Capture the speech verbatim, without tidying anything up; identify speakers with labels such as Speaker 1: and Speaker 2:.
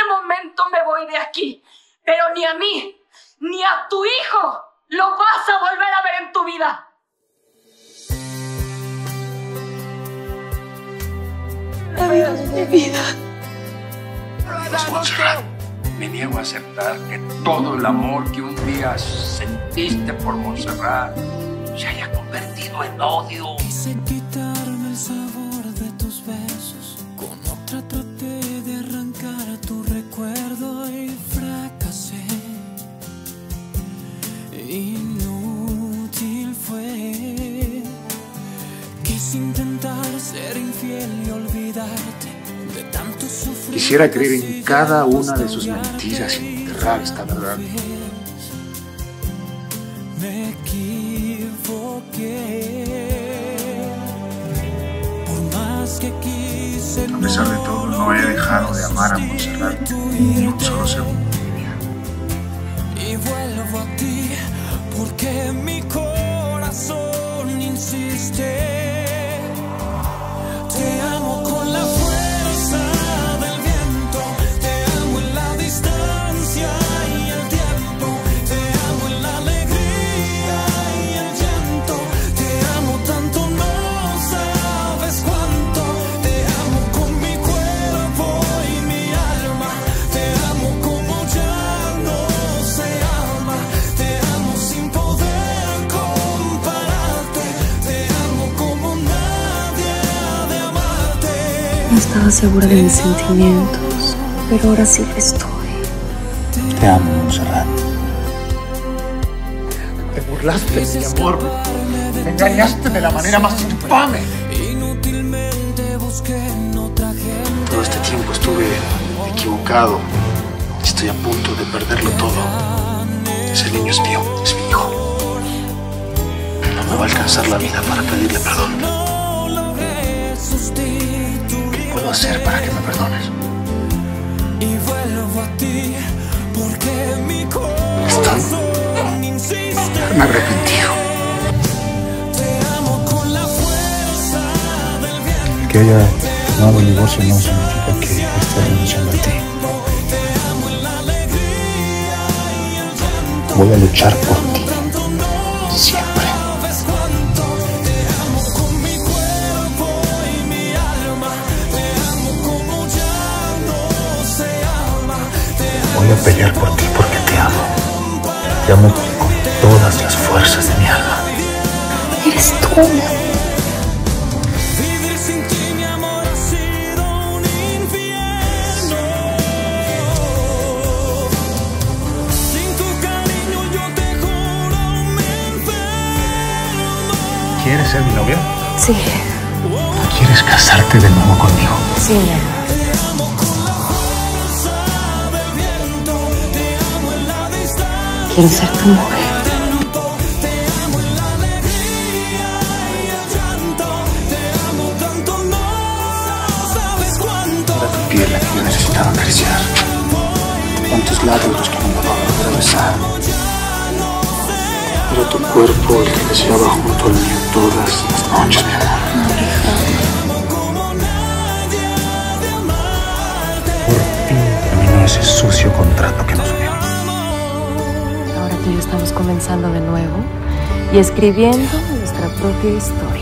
Speaker 1: momento me voy de aquí. Pero ni a mí, ni a tu hijo lo vas a volver a ver en tu vida.
Speaker 2: Adiós, mi vida.
Speaker 3: Adiós, Montserrat. Me niego a aceptar que todo el amor que un día sentiste por Montserrat se haya convertido en odio.
Speaker 4: Quise quitarme el sabor de tus besos, con otra traté de arrancar tu recuerdo y fracasé. Inútil fue. Quise intentar ser infiel y olvidarte de tanto sufrir.
Speaker 5: Quisiera creer en cada una de sus mentiras y enterrar esta verdad.
Speaker 4: Me equivoqué. Por más que quise,
Speaker 5: A pesar de todo, no he dejado de amar a Montserrat ni un solo segundo de mi vida.
Speaker 4: Y vuelvo a ti porque mi corazón insiste. Te amo con la fuerza del viento, te amo en la distancia y el tiempo, te amo en la alegría y el llanto, te amo tanto, no sabes cuánto, te amo con mi cuerpo y mi alma, te amo como ya no se ama, te amo sin poder compararte, te amo como nadie ha de amarte.
Speaker 2: No estaba segura de mis sentimientos, pero ahora sí lo estoy.
Speaker 5: Te amo, Montserrat. Te burlaste de mi amor. Me engañaste de la manera más infame.
Speaker 4: Inútilmente busqué en otra gente.
Speaker 5: Todo este tiempo estuve equivocado. Estoy a punto de perderlo todo. Ese niño es mío, es mi hijo. No me va a alcanzar la vida para pedirle perdón.
Speaker 4: No logré sustituir.
Speaker 5: ¿Qué puedo hacer para que me perdones?
Speaker 4: Y vuelvo a ti porque mi corazón insiste.
Speaker 5: Me arrepentido.
Speaker 4: Te amo con la fuerza del viento.
Speaker 5: Que haya tomado el divorcio no significa que esté renunciando a ti.
Speaker 4: Te amo en la alegría y el llanto.
Speaker 5: Voy a luchar por ti. Siempre.
Speaker 4: ¿Sabes cuánto? Te amo con mi cuerpo y mi alma. Te amo como ya no se ama. Te amo.
Speaker 5: Voy a pelear por ti porque te amo. Te amo con todas las fuerzas de mi alma.
Speaker 2: Eres tú.
Speaker 4: Vivir sin ti, mi amor, ha sido un infierno. Sin tu cariño yo te juro me enfermo.
Speaker 5: ¿Quieres ser mi novia?
Speaker 2: Sí,
Speaker 5: ¿Quieres casarte de nuevo conmigo?
Speaker 2: sí, mi amor.
Speaker 4: Te amo con la fuerza del viento. Te amo en la distancia.
Speaker 2: Quiero ser tu mujer.
Speaker 4: Te amo en la alegría y el llanto. Te amo tanto, no sabes cuánto.
Speaker 5: Era tu piel la que yo necesitaba acariciar. Cuántos labios los que no me van a poder besar. Era tu cuerpo el que deseaba junto al mío todas las noches, mi amor. Por fin terminó ese sucio contrato que nos unió.
Speaker 2: Ahora tú y yo estamos comenzando de nuevo y escribiendo nuestra propia historia.